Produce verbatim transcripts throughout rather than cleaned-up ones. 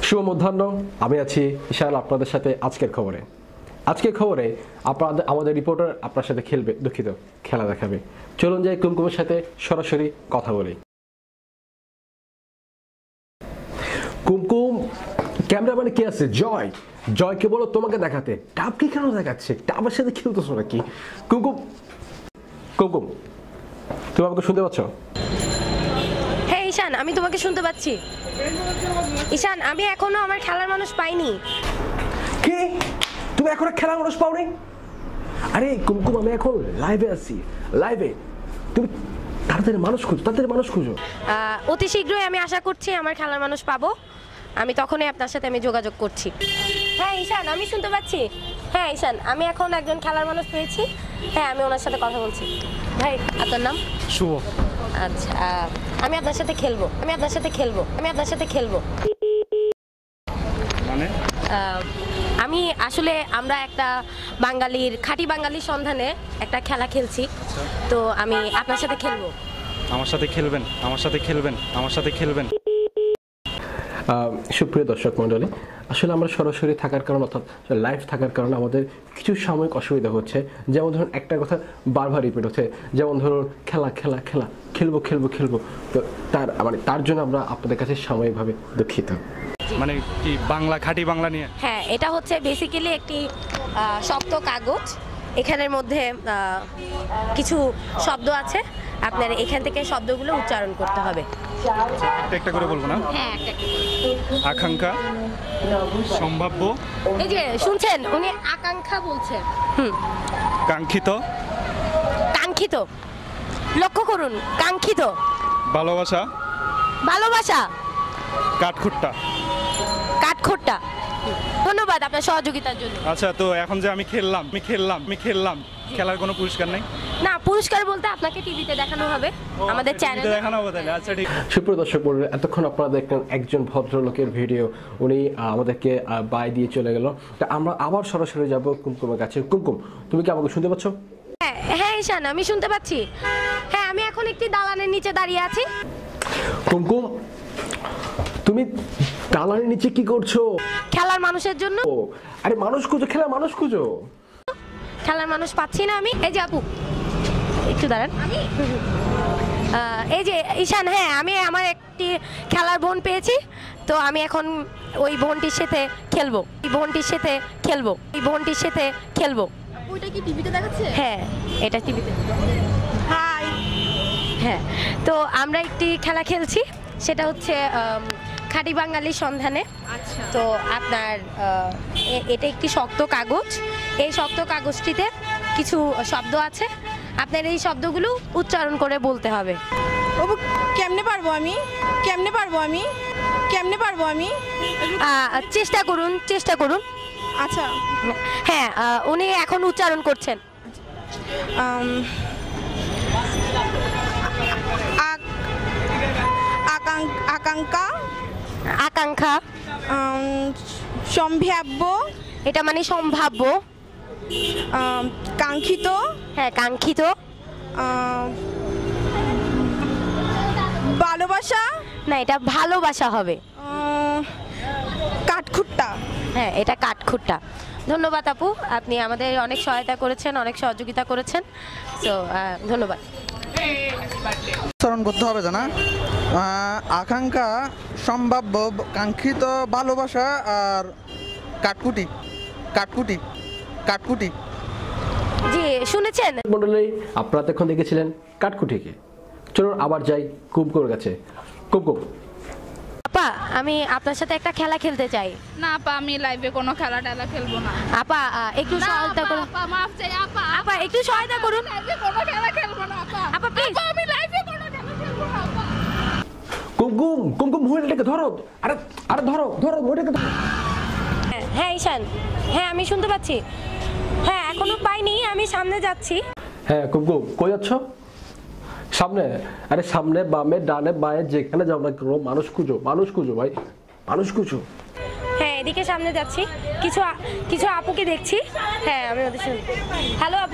শুভ মধ্যাহ্ন, আমি আছি ইশান আপনাদের সাথে আজকের খবরে। আজকের খবরে আপনাদের আমাদের রিপোর্টার আপনার সাথে খেলবে, দুঃখিত খেলা দেখাবে। চলুন যাই কুমকুমের সাথে সরাসরি কথা বলি। কুমকুম, ক্যামেরাম্যানে কে আছে? জয়। জয়কে বলো তোমাকে দেখাতে। টাপকে কেন দেখাচ্ছে? টাপের সাথে খেলতেছো নাকি? কুমকুম কুমকুম তুমি আমাকে শুনতে পাচ্ছ? হ্যাঁ ঈশান, আমি তোমাকে শুনতে পাচ্ছি। ঈশান, আমি এখনো আমার খেলার মানুষ পাইনি। কি? তুমি এখনো খেলার মানুষ পাওনি? আরে কুমকুম, আমি এখন লাইভে আছি, লাইভে। তুমি তাড়াতাড়ি মানুষ খুঁজো, তাড়াতাড়ি মানুষ খুঁজো। অতি শীঘ্রই আমি আশা করছি আমার খেলার মানুষ পাবো। আমি তখনই আপনার সাথে আমি যোগাযোগ করছি। হ্যাঁ ঈশান, আমি শুনতে পাচ্ছি। হ্যাঁ ঈশান, আমি এখন একজন খেলার মানুষ পেয়েছি। হ্যাঁ, আমি ওনার সাথে কথা বলছি। ভাই, আপনার নাম? শুভ। আচ্ছা, আমি আপনার সাথে খেলবো আমি আপনার সাথে খেলবো আমি আপনার সাথে খেলবো মানে আমি আসলে আমরা একটা বাঙালির খাঁটি বাঙালির সন্ধানে একটা খেলা খেলছি, তো আমি আপনার সাথে খেলবো। আমার সাথে খেলবেন? আমার সাথে খেলবেন? আমার সাথে খেলবেন? সুপ্রিয় দর্শক মণ্ডলী, আসলে আমরা সরাসরি থাকার কারণে অর্থাৎ লাইভ থাকার কারণে আমাদের কিছু সাময়িক অসুবিধা হচ্ছে। যেমন ধরুন একটা কথা বারবার রিপিট হচ্ছে, যেমন ধরুন খেলা খেলা খেলা খেলবো খেলবো খেলবো তো তার মানে তার জন্য আমরা আপনাদের কাছে সাময়িকভাবে দুঃখিত। মানে কি বাংলা, খাঁটি বাংলা নিয়ে? হ্যাঁ, এটা হচ্ছে বেসিক্যালি একটি শক্ত কাগজ। এখানের মধ্যে কিছু শব্দ আছে, আপনার এখান থেকে শব্দগুলো উচ্চারণ করতে হবে। একটা একটা করে বলবো না? হ্যাঁ, একটা আকাঙ্ক্ষা, সম্ভাব্য। এই যে শুনছেন, উনি আকাঙ্ক্ষা বলছেন। হুম। কাঙ্ক্ষিত। কাঙ্ক্ষিত, লক্ষ্য করুন, কাঙ্ক্ষিত। ভালোবাসা। ভালোবাসা। কাঠখুট্টা। কাঠখোট্টা। ধন্যবাদ আপনার সহযোগিতার জন্য। আচ্ছা, তো এখন যে আমি খেললাম আমি খেললাম আমি খেললাম খেলার কোনো পুরস্কার নেই? না, পুরস্কার বলতে আপনাকে টিভিতে দেখানো হবে, আমাদের চ্যানেলে দেখানো হবে তাহলে। আচ্ছা ঠিক। সুপ্রিয় দর্শক মণ্ডলী, এতক্ষণ আপনারা দেখলেন একজন ভদ্রলোকের ভিডিও। উনি আমাদেরকে বাই দিয়ে চলে গেল। তা আমরা আবার সরাসরি যাব কুমকুমের কাছে। কুমকুম, তুমি কি আমাকে শুনতে পাচ্ছ? হ্যাঁ হ্যাঁ ঈশান, আমি শুনতে পাচ্ছি। হ্যাঁ, আমি এখন একটি দালানের নিচে দাঁড়িয়ে আছি। কুমকুম, তুমি দালানের নিচে কি করছো? খেলার মানুষের জন্য। ও আরে মানুষ খুঁজো, খেলার মানুষ খুঁজো। খেলার মানুষ পাচ্ছি না আমি। এই যে আপু, একটু দাঁড়ান। এই যে ঈশান, হ্যাঁ আমি আমার একটি খেলার বোন পেয়েছি, তো আমি এখন ওই বোনটির সাথে খেলবো এই বোনটির সাথে খেলবো এই বোনটির সাথে খেলবো ওইটা কি টিভিতে দেখাচ্ছে? হ্যাঁ, এটা টিভিতে। হাই। হ্যাঁ, তো আমরা একটি খেলা খেলছি, সেটা হচ্ছে খাঁটি বাঙালির সন্ধানে। আচ্ছা। তো আপনার এটা একটি শক্ত কাগজ। এই শক্ত কাগজটিতে কিছু শব্দ আছে, আপনার এই শব্দগুলো উচ্চারণ করে বলতে হবে। বাবু, কেমনে পারবো আমি কেমনে পারবো আমি কেমনে পারবো আমি চেষ্টা করুন চেষ্টা করুন আচ্ছা। হ্যাঁ, উনি এখন উচ্চারণ করছেন। আকাঙ্ক্ষা। আকাঙ্ক্ষা। সম্ভাব্য। এটা মানে সম্ভাব্য। কাঙ্ক্ষিত। হ্যাঁ, কাঙ্ক্ষিত। ভালোবাসা। না, এটা ভালোবাসা হবে। কাঠখুট্টা। হ্যাঁ, এটা কাঠখুট্টা। ধন্যবাদ আপু, আপনি আমাদের অনেক সহায়তা করেছেন, অনেক সহযোগিতা করেছেন। তো ধন্যবাদ। উচ্চারণ করতে হবে জানা। আকাঙ্ক্ষা, সম্ভাব্য, কাঙ্ক্ষিত, ভালোবাসা আর কাঠকুটি কাঠকুটি কাঠকুটি। জি, শুনেছেন মণ্ডলী, আপনারা এখন দেখেছিলেন কাঠকুটিকে। চলুন আবার যাই কুমকুমের কাছে। কুমকুম আপা, আমি আপনার সাথে একটা খেলা খেলতে চাই। না আপা, আমি লাইভে কোনো খেলা টেলা খেলবো না। আপা একটু সহায়তা করুন। আপা মাফ চাই আপা। আপা একটু সহায়তা করুন। লাইভে কোনো খেলা খেলবো না আপা। আপা প্লিজ। আমি লাইভে কোনো খেলা খেলবো না আপা। কুমকুম কুমকুম মহিলাটাকে ধরো। আরে আরে ধরো ধরো মহিলাটাকে ধরো। হ্যাঁ ঈশান, হ্যাঁ আমি শুনতে পাচ্ছি। হ্যাঁ, এখনো পাইনি, আমি সামনে যাচ্ছি। হ্যাঁ কুমকুম, কই যাচ্ছ? সামনে। আরে সামনে, বামে, ডানে, বাঁয়ে, যেখানে যাও না কেন মানুষ খুঁজো, মানুষ খুঁজো ভাই, মানুষ খুঁজো। হ্যাঁ, এদিকে সামনে যাচ্ছি, কিছু কিছু আপুকে দেখছি। হ্যাঁ, আমি ওদের শুনি। হ্যালো আপু,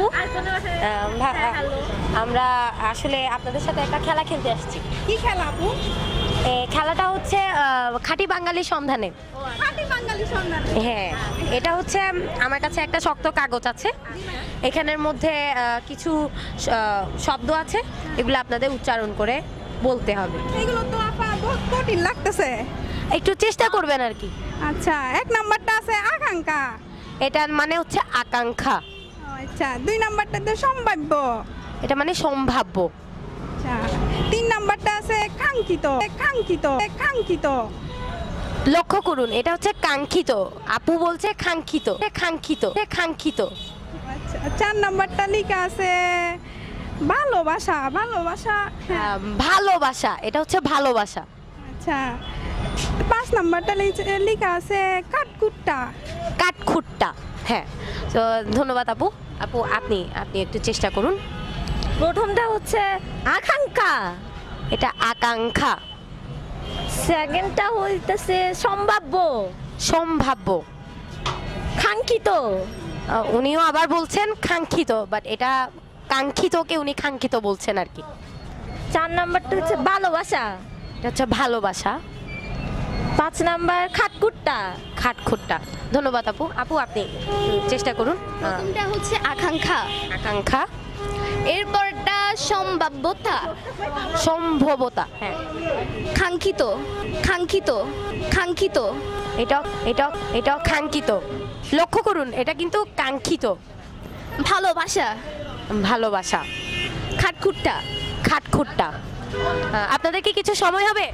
আমরা আসলে আপনাদের সাথে একটা খেলা খেলতে আসছি। কি খেলা আপু? এ, খেলাটা হচ্ছে আহ, খাঁটি বাঙালির সন্ধানে। খাঁটি বাঙালি সন্ধান। হ্যাঁ, এটা হচ্ছে উম, আমার কাছে একটা শক্ত কাগজ আছে, এখানের মধ্যে আহ, কিছু আহ, শব্দ আছে, এগুলো আপনাদের উচ্চারণ করে বলতে হবে। এগুলো তো আপা বহুত কঠিন লাগতেছে। একটু চেষ্টা করবেন আর কি। আচ্ছা, এক নাম্বারটা আছে আকাঙ্ক্ষা। এটার মানে হচ্ছে আকাঙ্ক্ষা। ও, আচ্ছা, দুই নাম্বারটাতে সম্ভাব্য। এটা মানে সম্ভাব্য। আচ্ছা, তিন নাম্বারটা আছে কাঙ্ক্ষিত। কাঙ্ক্ষিত কাঙ্ক্ষিত লক্ষ্য করুন, এটা হচ্ছে কাঙ্ক্ষিত। আপু বলছে কাঙ্ক্ষিত কাঙ্ক্ষিত কাঙ্ক্ষিত। আচ্ছা, চার নাম্বারটা লেখা আছে ভালোবাসা। ভালোবাসা হ্যাঁ। আহ, ভালোবাসা, এটা হচ্ছে ভালোবাসা। আচ্ছা, পাঁচ নাম্বারটা লেখা- লেখা আছে কাঠকুট্টা। কাঠখুট্টা। হ্যাঁ, তো ধন্যবাদ আপু। আপু আপনি আপনি একটু চেষ্টা করুন। প্রথমটা হচ্ছে আকাঙ্ক্ষা, এটা আকাঙ্ক্ষা। সেকেন্ডটা হইতেছে সম্ভাব্য, সম্ভাব্য। কাঙ্ক্ষিত, আহ, উনিও আবার বলছেন কাঙ্ক্ষিত, বাট এটা কাঙ্ক্ষিতকে উনি কাঙ্ক্ষিত বলছেন আর কি। চার নাম্বারটা হচ্ছে ভালোবাসা, এটা হচ্ছে ভালোবাসা। পাঁচ নাম্বার খাটকুট্টা। খাটখুট্টা। ধন্যবাদ আপু। আপু আপনি উম, চেষ্টা করুন। আহ, প্রথমটা হচ্ছে আকাঙ্ক্ষা, আকাঙ্ক্ষা। এরপরটা সম্ভাব্যতা, সম্ভবতা। হ্যাঁ, কাঙ্ক্ষিত কাঙ্ক্ষিত কাঙ্ক্ষিত এটাও এটাও এটাও কাঙ্ক্ষিত। লক্ষ্য করুন, এটা কিন্তু কাঙ্ক্ষিত। ভালোবাসা, ভালোবাসা। খাটখুট্টা। খাটখুট্টা। আহ, আপনাদের কি কিছু সময় হবে?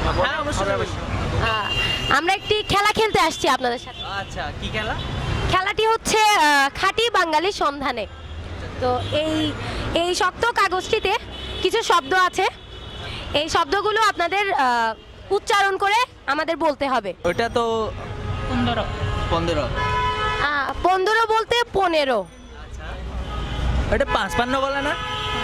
আহ, আমরা একটি খেলা খেলতে আসছি আপনাদের সাথে। আচ্ছা, কি খেলা? খেলাটি হচ্ছে আহ, খাঁটি বাঙালির সন্ধানে। তো এই এই শক্ত কাগজটিতে কিছু শব্দ আছে, এই শব্দগুলো আপনাদের আহ, উচ্চারণ করে আমাদের বলতে হবে। ওটা তো পনেরো পনেরো আহ, পনেরো বলতে পনেরো। ওটা পাঁচপান্ন বলে না?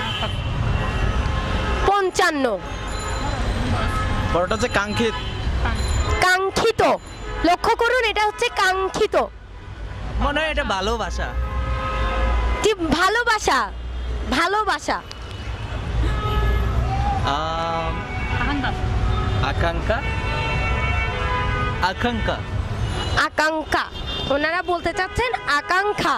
পঞ্চান্ন। বড়টা হচ্ছে কাঙ্ক্ষিত। কাঙ্ক্ষিত। লক্ষ্য করুন, এটা হচ্ছে কাঙ্ক্ষিত। মনে হয় এটা ভালোবাসা। কি ভালোবাসা? ভালোবাসা। আম, আকাঙ্ক্ষা আকাঙ্ক্ষা আকাঙ্ক্ষা। ওনারা বলতে চাচ্ছেন আকাঙ্ক্ষা।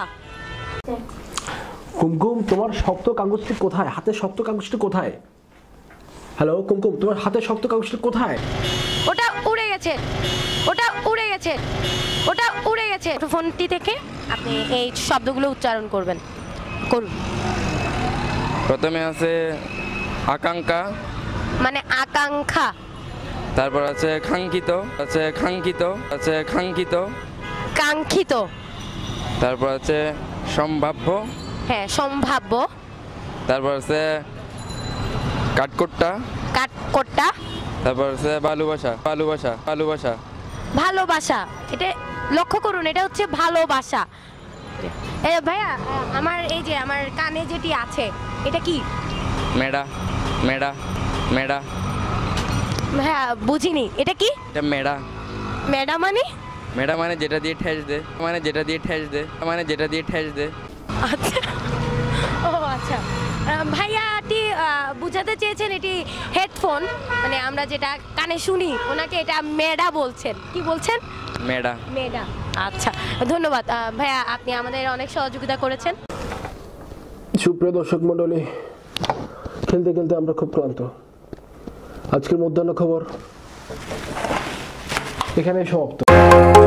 কুমকুম, তোমার শক্ত কাগজটি কোথায়? হাতের শক্ত কাগজটি কোথায়? হ্যালো কুমকুম, তোমার হাতের শক্ত কাগজটি কোথায়? ওটা উড়ে গেছে, ওটা উড়ে গেছে, ওটা উড়ে গেছে। ফোনটি থেকে আপনি এই শব্দগুলো উচ্চারণ করবেন। করুন। প্রথমে আছে আকাঙ্ক্ষা, মানে আকাঙ্ক্ষা। তারপর আছে কাঙ্ক্ষিত, আছে কাঙ্ক্ষিত, আছে কাঙ্ক্ষিত, কাঙ্ক্ষিত। তারপর আছে সম্ভাব্য, হ্যাঁ, সম্ভাব্য। তারপর আছে কাঠকুট্টা, কাঠকোট্টা। তারপর আছে ভালোবাসা। ভালোবাসা ভালোবাসা ভালোবাসা। এটা লক্ষ্য করুন, এটা হচ্ছে ভালোবাসা। এ ভাইয়া, আমার এই যে আমার কানে যেটি আছে, এটা কি? মেডা মেডা মেডা হ্যাঁ, বুঝিনি, এটা কি? এটা মেডা। ম্যাডাম মানে? মেডা মানে যেটা দিয়ে ঠেস দে, মানে যেটা দিয়ে ঠেস দে, মানে যেটা দিয়ে ঠেস দে। আচ্ছা, ও আচ্ছা। আহ, ভাইয়াটি আহ, বুঝাতে চেয়েছেন এটি হেডফোন, মানে আমরা যেটা কানে শুনি, ওনাকে এটা মেডা বলছেন। কি বলছেন? মেডা। মেডা। আচ্ছা, ধন্যবাদ আহ, ভাইয়া, আপনি আমাদের অনেক সহযোগিতা করেছেন। সুপ্রিয় দর্শক মণ্ডলী, খেলতে খেলতে আমরা খুব ক্লান্ত। আজকের মধ্যাহ্ন খবর এখানেই সমাপ্ত।